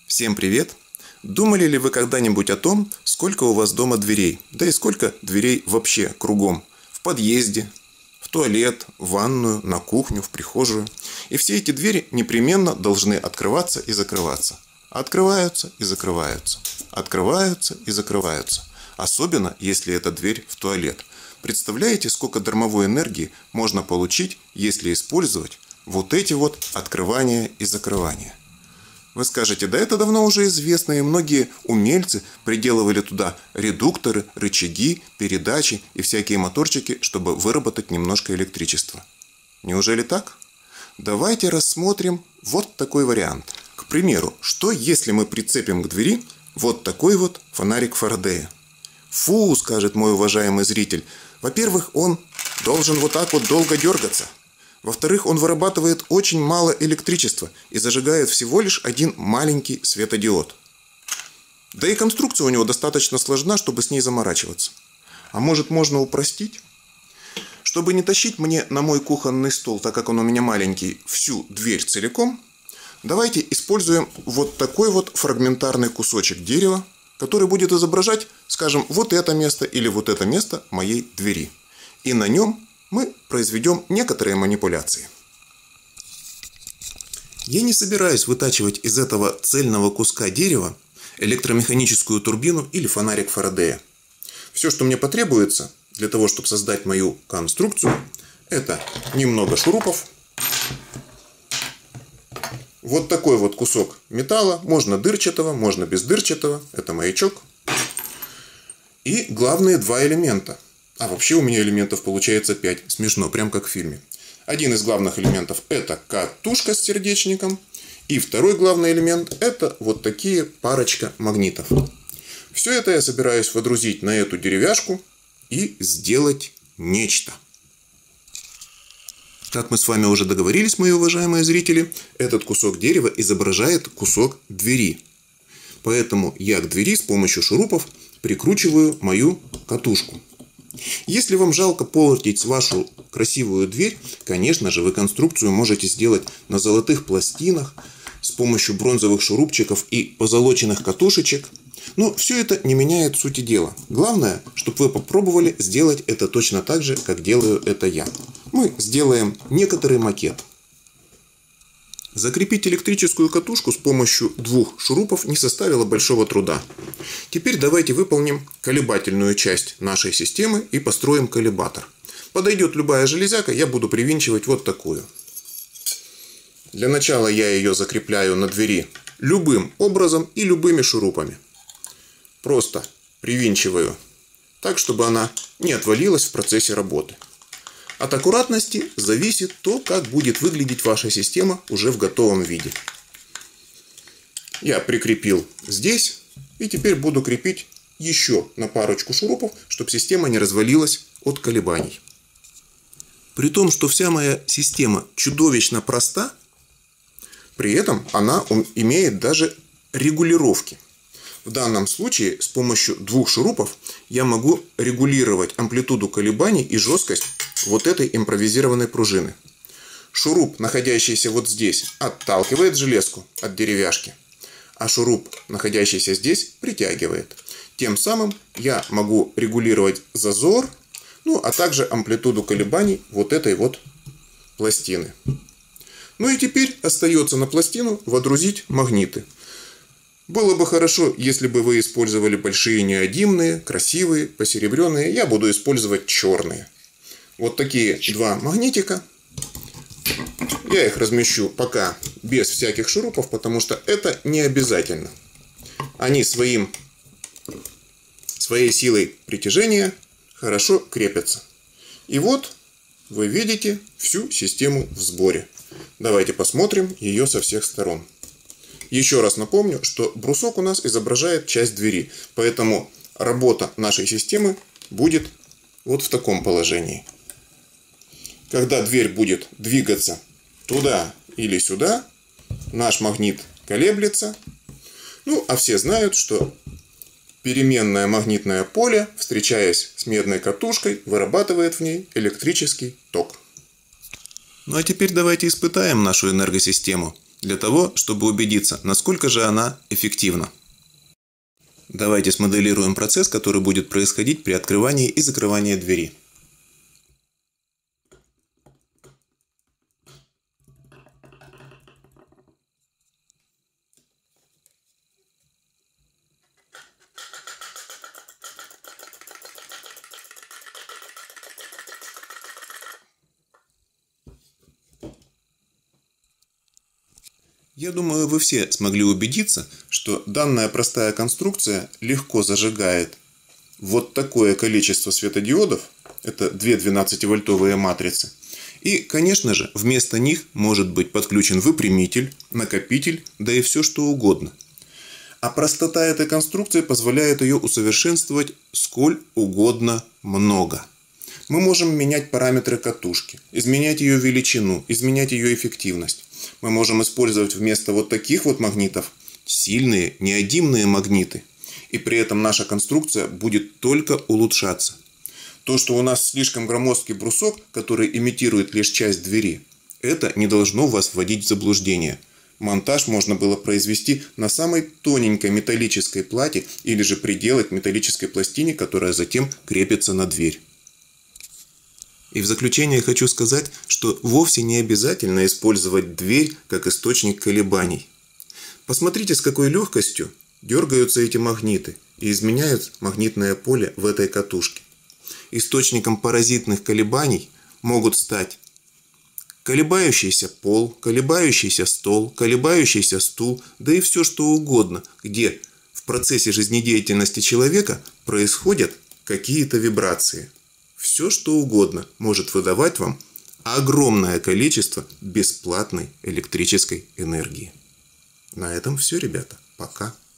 Всем привет! Думали ли вы когда-нибудь о том, сколько у вас дома дверей? Да и сколько дверей вообще кругом? В подъезде, в туалет, в ванную, на кухню, в прихожую. И все эти двери непременно должны открываться и закрываться. Открываются и закрываются. Открываются и закрываются. Особенно, если это дверь в туалет. Представляете, сколько дармовой энергии можно получить, если использовать вот эти вот открывания и закрывания? Вы скажете, да это давно уже известно, и многие умельцы приделывали туда редукторы, рычаги, передачи и всякие моторчики, чтобы выработать немножко электричества. Неужели так? Давайте рассмотрим вот такой вариант. К примеру, что если мы прицепим к двери вот такой вот фонарик Фарадея? Фу, скажет мой уважаемый зритель. Во-первых, он должен вот так вот долго дергаться. Во-вторых, он вырабатывает очень мало электричества и зажигает всего лишь один маленький светодиод. Да и конструкция у него достаточно сложна, чтобы с ней заморачиваться. А может, можно упростить? Чтобы не тащить мне на мой кухонный стол, так как он у меня маленький, всю дверь целиком, давайте используем вот такой вот фрагментарный кусочек дерева, который будет изображать, скажем, вот это место или вот это место моей двери. И на нем мы произведем некоторые манипуляции. Я не собираюсь вытачивать из этого цельного куска дерева электромеханическую турбину или фонарик Фарадея. Все, что мне потребуется для того, чтобы создать мою конструкцию, это немного шурупов, вот такой вот кусок металла, можно дырчатого, можно без дырчатого, это маячок, и главные два элемента. А вообще у меня элементов получается 5. Смешно, прям как в фильме. Один из главных элементов это катушка с сердечником. И второй главный элемент это вот такие парочка магнитов. Все это я собираюсь водрузить на эту деревяшку и сделать нечто. Как мы с вами уже договорились, мои уважаемые зрители, этот кусок дерева изображает кусок двери. Поэтому я к двери с помощью шурупов прикручиваю мою катушку. Если вам жалко портить вашу красивую дверь, конечно же, вы конструкцию можете сделать на золотых пластинах с помощью бронзовых шурупчиков и позолоченных катушечек. Но все это не меняет сути дела. Главное, чтобы вы попробовали сделать это точно так же, как делаю это я. Мы сделаем некоторый макет. Закрепить электрическую катушку с помощью двух шурупов не составило большого труда. Теперь давайте выполним колебательную часть нашей системы и построим коллибатор. Подойдет любая железяка, я буду привинчивать вот такую. Для начала я ее закрепляю на двери любым образом и любыми шурупами. Просто привинчиваю так, чтобы она не отвалилась в процессе работы. От аккуратности зависит то, как будет выглядеть ваша система уже в готовом виде. Я прикрепил здесь и теперь буду крепить еще на парочку шурупов, чтобы система не развалилась от колебаний. При том, что вся моя система чудовищно проста, при этом она имеет даже регулировки. В данном случае с помощью двух шурупов я могу регулировать амплитуду колебаний и жесткость вот этой импровизированной пружины. Шуруп, находящийся вот здесь, отталкивает железку от деревяшки, а шуруп, находящийся здесь, притягивает. Тем самым я могу регулировать зазор, а также амплитуду колебаний вот этой вот пластины. Ну и теперь остается на пластину водрузить магниты. Было бы хорошо, если бы вы использовали большие неодимные, красивые, посеребренные. Я буду использовать черные. Вот такие два магнитика. Я их размещу пока без всяких шурупов, потому что это не обязательно. Они своей силой притяжения хорошо крепятся. И вот вы видите всю систему в сборе. Давайте посмотрим ее со всех сторон. Еще раз напомню, что брусок у нас изображает часть двери, поэтому работа нашей системы будет вот в таком положении. Когда дверь будет двигаться туда или сюда, наш магнит колеблется. А все знают, что переменное магнитное поле, встречаясь с медной катушкой, вырабатывает в ней электрический ток. Ну а теперь давайте испытаем нашу энергосистему. для того, чтобы убедиться, насколько же она эффективна. Давайте смоделируем процесс, который будет происходить при открывании и закрывании двери. Я думаю, вы все смогли убедиться, что данная простая конструкция легко зажигает вот такое количество светодиодов. Это две 12-вольтовые матрицы. И, конечно же, вместо них может быть подключен выпрямитель, накопитель, да и все что угодно. А простота этой конструкции позволяет ее усовершенствовать сколь угодно много. Мы можем менять параметры катушки, изменять ее величину, изменять ее эффективность. Мы можем использовать вместо вот таких вот магнитов сильные неодимные магниты. И при этом наша конструкция будет только улучшаться. То, что у нас слишком громоздкий брусок, который имитирует лишь часть двери, это не должно вас вводить в заблуждение. Монтаж можно было произвести на самой тоненькой металлической плате или же приделать металлической пластине, которая затем крепится на дверь. И в заключение хочу сказать, что вовсе не обязательно использовать дверь как источник колебаний. Посмотрите, с какой легкостью дергаются эти магниты и изменяют магнитное поле в этой катушке. Источником паразитных колебаний могут стать колебающийся пол, колебающийся стол, колебающийся стул, да и все что угодно, где в процессе жизнедеятельности человека происходят какие-то вибрации. Все что угодно может выдавать вам огромное количество бесплатной электрической энергии. На этом все, ребята. Пока.